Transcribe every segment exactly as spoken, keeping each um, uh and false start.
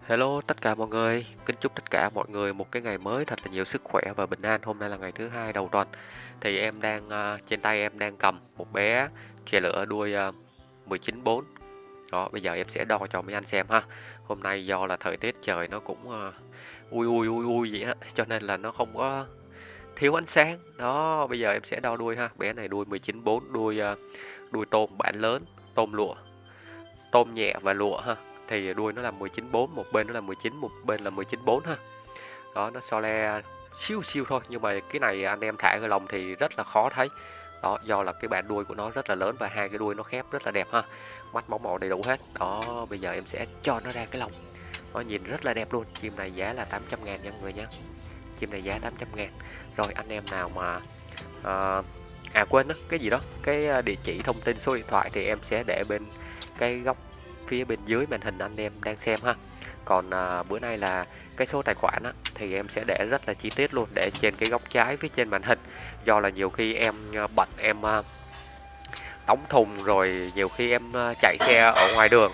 Hello tất cả mọi người, kính chúc tất cả mọi người một cái ngày mới thật là nhiều sức khỏe và bình an. Hôm nay là ngày thứ hai đầu tuần. Thì em đang ờ, trên tay em đang cầm một bé chè lửa đuôi uh, mười chín bốn. Đó, bây giờ em sẽ đo cho mấy anh xem ha. Hôm nay do là thời tiết trời nó cũng ờ, ui ui ui ui vậy á, cho nên là nó không có thiếu ánh sáng. Đó, bây giờ em sẽ đo đuôi ha. Bé này đuôi mười chín bốn, đuôi ờ, đuôi tôm bản lớn, tôm lụa, tôm nhẹ và lụa ha. Thì đuôi nó là mười chín bốn, một bên nó là mười chín, một bên là mười chín bốn ha. Đó, nó so le siêu siêu thôi, nhưng mà cái này anh em thả cái lồng thì rất là khó thấy. Đó, do là cái bàn đuôi của nó rất là lớn và hai cái đuôi nó khép rất là đẹp ha. Mắt móng mỏ đầy đủ hết. Đó, bây giờ em sẽ cho nó ra cái lồng. Nó nhìn rất là đẹp luôn. Chim này giá là tám trăm ngàn nha mọi người nha. Chim này giá tám trăm ngàn. Rồi anh em nào mà à, à quên đó, cái gì đó, cái địa chỉ thông tin số điện thoại thì em sẽ để bên cái góc phía bên dưới màn hình anh em đang xem ha. Còn à, bữa nay là cái số tài khoản á, thì em sẽ để rất là chi tiết luôn, để trên cái góc trái phía trên màn hình. Do là nhiều khi em bận em à, đóng thùng rồi nhiều khi em à, chạy xe ở ngoài đường.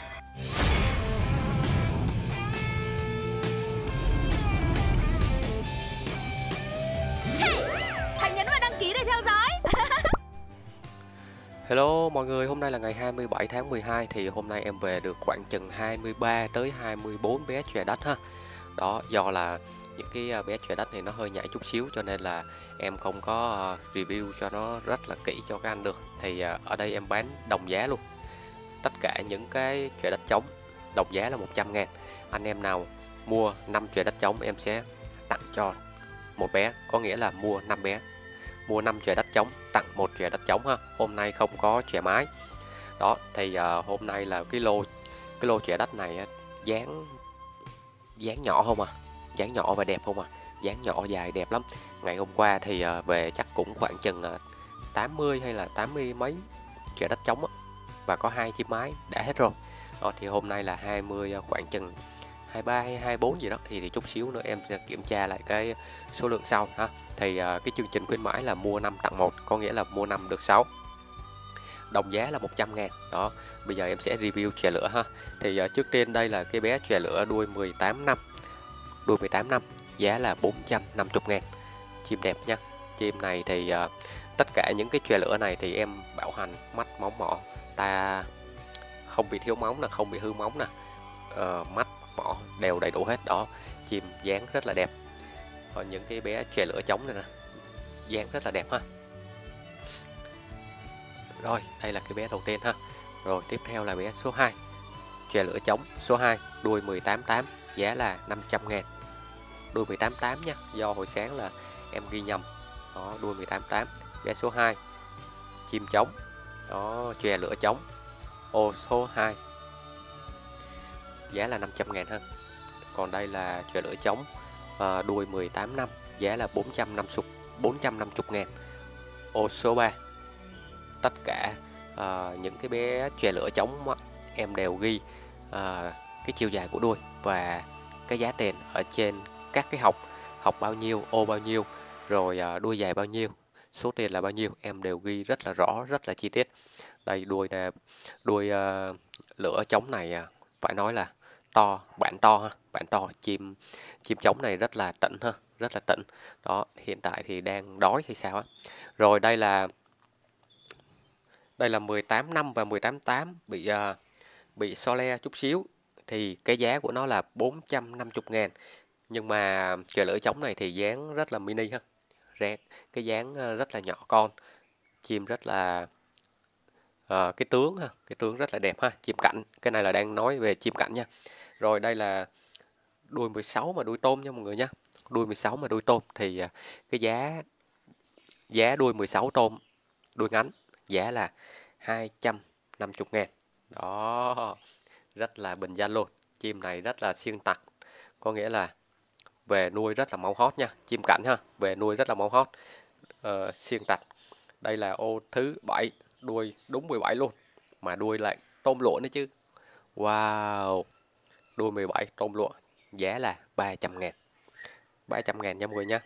Hãy nhấn vào đăng ký để theo dõi. Hello mọi người, hôm nay là ngày hai mươi bảy tháng mười hai. Thì hôm nay em về được khoảng chừng hai mươi ba tới hai mươi bốn bé chòe đất ha. Đó, do là những cái bé chòe đất này nó hơi nhạy chút xíu, cho nên là em không có review cho nó rất là kỹ cho các anh được. Thì ở đây em bán đồng giá luôn. Tất cả những cái chòe đất trống đồng giá là một trăm ngàn. Anh em nào mua năm chòe đất trống em sẽ tặng cho một bé, có nghĩa là mua năm bé, mua năm chòe đất trống tặng một chòe đất trống ha. Hôm nay không có chòe mái. Đó, thì uh, hôm nay là cái lô cái lô chòe đất này dáng dáng nhỏ không à, dáng nhỏ và đẹp không à, dáng nhỏ dài đẹp lắm. Ngày hôm qua thì uh, về chắc cũng khoảng chừng uh, tám mươi hay là tám mươi mấy chòe đất trống á, và có hai chim mái đã hết rồi. Đó, thì hôm nay là hai mươi, uh, khoảng chừng hai mươi ba hay hai mươi bốn gì đó, thì, thì chút xíu nữa em sẽ kiểm tra lại cái số lượng sau ha. Thì uh, cái chương trình khuyến mãi là mua năm tặng một, có nghĩa là mua năm được sáu, đồng giá là một trăm ngàn. Đó, bây giờ em sẽ review chòe lửa ha. Thì uh, trước tiên đây là cái bé chòe lửa đuôi mười tám năm, đuôi mười tám năm, giá là bốn trăm năm mươi ngàn. Chim đẹp nha. Chim này thì uh, tất cả những cái chòe lửa này thì em bảo hành mắt móng mỏ ta không bị thiếu móng nè, không bị hư móng nè, uh, mắt mỏ đều đầy đủ hết. Đó, chim dáng rất là đẹp. Còn những cái bé chòe lửa trống này nè, dáng rất là đẹp ha. Rồi, đây là cái bé đầu tiên ha. Rồi tiếp theo là bé số hai, chòe lửa trống số hai, đuôi mười tám tám, giá là năm trăm ngàn. Đuôi mười tám tám nha, do hồi sáng là em ghi nhầm. Đó, đuôi mười tám tám, bé số hai, chim trống. Đó, chòe lửa trống ô số hai, giá là năm trăm ngàn ha. Còn đây là chòe lửa trống à, đuôi mười tám năm, giá là bốn trăm năm mươi ngàn. Ô số ba. Tất cả à, những cái bé chòe lửa trống á, em đều ghi à, cái chiều dài của đuôi và cái giá tiền ở trên các cái học, học bao nhiêu, ô bao nhiêu, rồi à, đuôi dài bao nhiêu, số tiền là bao nhiêu, em đều ghi rất là rõ, rất là chi tiết. Đây đuôi nè, đuôi à, lửa trống này à, phải nói là to, bản to ha, bản to. Chim chim trống này rất là tịnh ha, rất là tịnh. Đó, hiện tại thì đang đói hay sao á. Rồi đây là đây là mười tám năm và mười tám tám bị uh, bị so le chút xíu, thì cái giá của nó là bốn trăm năm mươi ngàn. Nhưng mà chòe lửa trống này thì dáng rất là mini ha, rét, cái dáng rất là nhỏ con. Chim rất là uh, cái tướng ha, cái tướng rất là đẹp ha. Chim cảnh, cái này là đang nói về chim cảnh nha. Rồi đây là đuôi mười sáu mà đuôi tôm nha mọi người nha. Đuôi mười sáu mà đuôi tôm thì uh, cái giá giá đuôi mười sáu tôm đuôi ngắn, giá là hai trăm năm mươi ngàn. Đó, rất là bình dân luôn. Chim này rất là siêng tặc, có nghĩa là về nuôi rất là máu hót nha. Chim cảnh ha, về nuôi rất là máu hót, uh, siêng tặc. Đây là ô thứ bảy, đuôi đúng mười bảy luôn, mà đuôi lại tôm lụa nữa chứ. Wow, đuôi mười bảy tôm lụa, giá là ba trăm ngàn. ba trăm ngàn nha mọi người nha.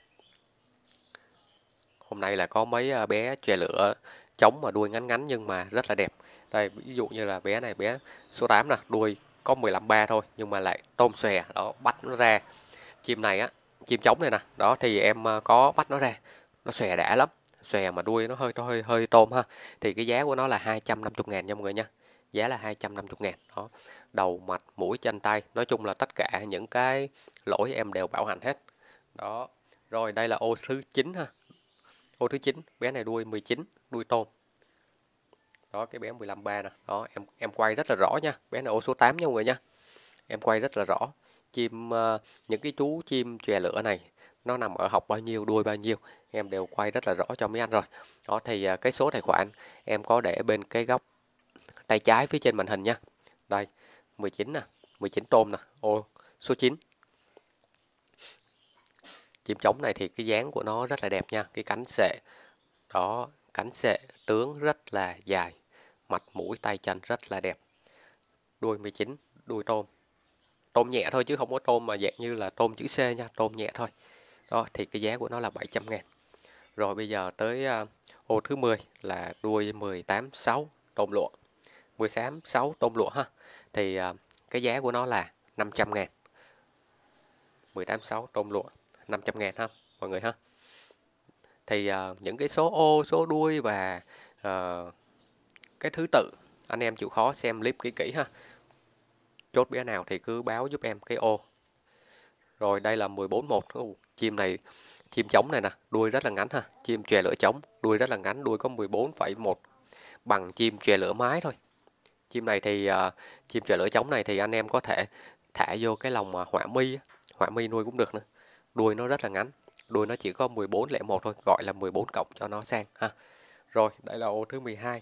Hôm nay là có mấy bé chòe lửa trống mà đuôi ngắn ngắn nhưng mà rất là đẹp. Đây ví dụ như là bé này, bé số tám nè, đuôi có mười lăm ba thôi, nhưng mà lại tôm xòe đó, bắt nó ra. Chim này á, chim trống này nè, đó thì em có bắt nó ra, nó xòe đã lắm, xòe mà đuôi nó hơi hơi hơi tôm ha. Thì cái giá của nó là hai trăm năm mươi ngàn nha mọi người nha, giá là hai trăm năm mươi ngàn đó. Đầu, mặt, mũi, chân, tay, nói chung là tất cả những cái lỗi em đều bảo hành hết đó. Rồi đây là ô thứ chín ha, ô thứ chín, bé này đuôi mười chín, đuôi tôm đó. Cái bé mười lăm ba nè, đó em em quay rất là rõ nha, bé này ô số tám nha mọi người nha, em quay rất là rõ. Chim uh, những cái chú chim chòe lửa này nó nằm ở học bao nhiêu, đuôi bao nhiêu, em đều quay rất là rõ cho mấy anh rồi đó. Thì uh, cái số tài khoản em có để bên cái góc tay trái phía trên màn hình nha. Đây mười chín nè, mười chín tôm nè, ô số chín. Chim trống này thì cái dáng của nó rất là đẹp nha, cái cánh xệ đó, cánh xệ tướng rất là dài, mặt mũi tay chân rất là đẹp. Đuôi mười chín, đuôi tôm, tôm nhẹ thôi chứ không có tôm mà dạng như là tôm chữ C nha, tôm nhẹ thôi đó. Thì cái giá của nó là bảy trăm ngàn. Rồi bây giờ tới uh, ô thứ mười là đuôi mười tám sáu tôm lụa, mười tám sáu tôm lụa ha. Thì uh, cái giá của nó là năm trăm ngàn, mười tám sáu tôm lụa năm trăm ngàn ha mọi người ha. Thì uh, những cái số ô, số đuôi và uh, cái thứ tự anh em chịu khó xem clip kỹ kỹ ha. Chốt bé nào thì cứ báo giúp em cái ô. Rồi đây là mười bốn một. uh, chim này, chim trống này nè, đuôi rất là ngắn ha, chim chòe lửa trống, đuôi rất là ngắn, đuôi có mười bốn phẩy một, bằng chim chòe lửa mái thôi. Chim này thì uh, chim chòe lửa trống này thì anh em có thể thả vô cái lồng uh, họa mi, họa mi nuôi cũng được nữa. Đuôi nó rất là ngắn, đuôi nó chỉ có mười bốn lẻ một thôi, gọi là mười bốn cộng cho nó sang ha. Rồi đây là ô thứ mười hai.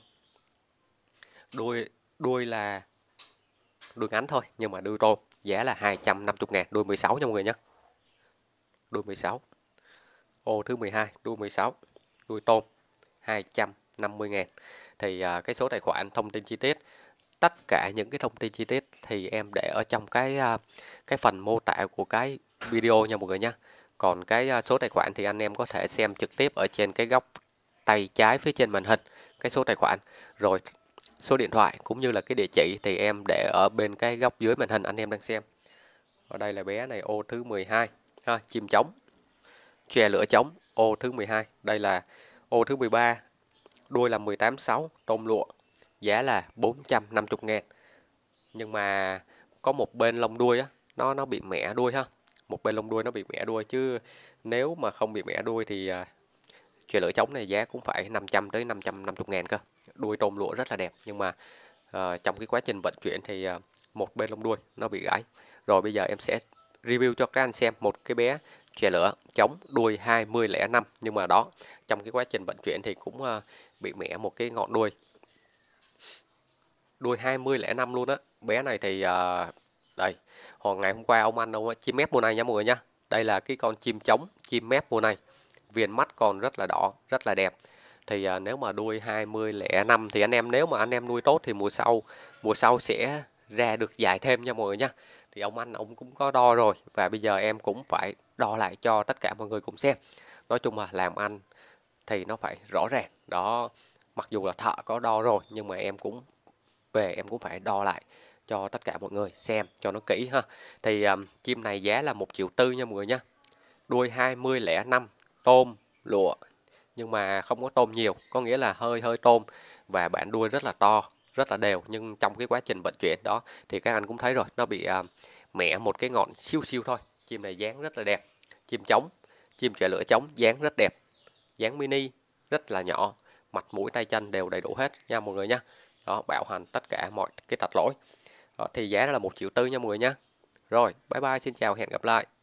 Đuôi đuôi là đuôi ngắn thôi nhưng mà đuôi tôm, giá là hai trăm năm mươi ngàn, đuôi mười sáu nha mọi người nhé. Đuôi mười sáu. Ô thứ mười hai, đuôi mười sáu, đuôi tôm, hai trăm năm mươi ngàn. Thì uh, cái số tài khoản, thông tin chi tiết, tất cả những cái thông tin chi tiết thì em để ở trong cái uh, cái phần mô tả của cái video nha mọi người nha. Còn cái uh, số tài khoản thì anh em có thể xem trực tiếp ở trên cái góc tay trái phía trên màn hình, cái số tài khoản. Rồi số điện thoại cũng như là cái địa chỉ thì em để ở bên cái góc dưới màn hình anh em đang xem. Ở đây là bé này ô thứ mười hai ha, chim trống, chòe lửa trống, ô thứ mười hai. Đây là ô thứ mười ba, đuôi là mười tám sáu tôm lụa, giá là bốn trăm năm mươi ngàn. Nhưng mà có một bên lông đuôi á, nó nó bị mẻ đuôi ha, một bên lông đuôi nó bị mẻ đuôi, chứ nếu mà không bị mẻ đuôi thì uh, chòe lửa trống này giá cũng phải năm trăm tới năm trăm năm mươi ngàn cơ. Đuôi tôm lụa rất là đẹp, nhưng mà uh, trong cái quá trình vận chuyển thì uh, một bên lông đuôi nó bị gãy. Rồi bây giờ em sẽ review cho các anh xem một cái bé chòe lửa trống đuôi hai mươi lẻ năm, nhưng mà đó trong cái quá trình vận chuyển thì cũng uh, bị mẻ một cái ngọn đuôi, đuôi hai mươi lẻ năm luôn á. Bé này thì uh, đây, hồi ngày hôm qua ông anh ông chim mép mùa này nha mọi người nha. Đây là cái con chim trống chim mép mùa này, viền mắt còn rất là đỏ, rất là đẹp. Thì uh, nếu mà đuôi hai mươi lẻ năm thì anh em, nếu mà anh em nuôi tốt thì mùa sau mùa sau sẽ ra được dài thêm nha mọi người nha. Thì ông anh ông cũng có đo rồi, và bây giờ em cũng phải đo lại cho tất cả mọi người cùng xem. Nói chung là làm ăn thì nó phải rõ ràng đó, mặc dù là thợ có đo rồi nhưng mà em cũng về em cũng phải đo lại cho tất cả mọi người xem cho nó kỹ ha. Thì um, chim này giá là một triệu tư nha mọi người nha. Đuôi hai mươi lẻ năm tôm lụa, nhưng mà không có tôm nhiều, có nghĩa là hơi hơi tôm, và bản đuôi rất là to, rất là đều. Nhưng trong cái quá trình vận chuyển đó thì các anh cũng thấy rồi, nó bị uh, mẻ một cái ngọn siêu siêu thôi. Chim này dáng rất là đẹp, chim trống, chim chòe lửa trống, dáng rất đẹp, dáng mini rất là nhỏ, mặt mũi tay chân đều đầy đủ hết nha mọi người nha. Đó, bảo hành tất cả mọi cái tật lỗi đó, thì giá là một triệu tư nha mọi người nha. Rồi bye bye, xin chào, hẹn gặp lại.